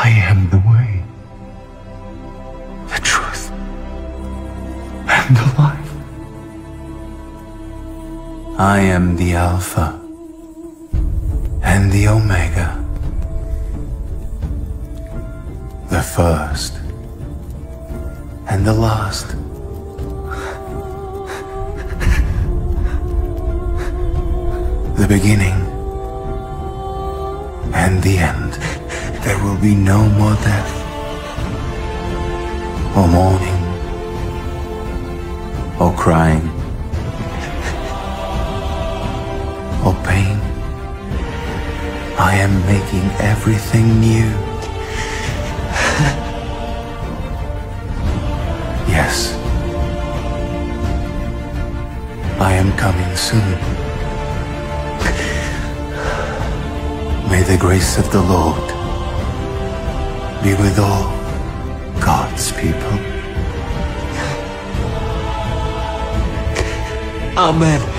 I am the way, the truth, and the life. I am the Alpha and the Omega, the first and the last. The beginning and the end. There will be no more death, or mourning, or crying, or pain. I am making everything new. Yes, I am coming soon. May the grace of the Lord be with all God's people. Amen.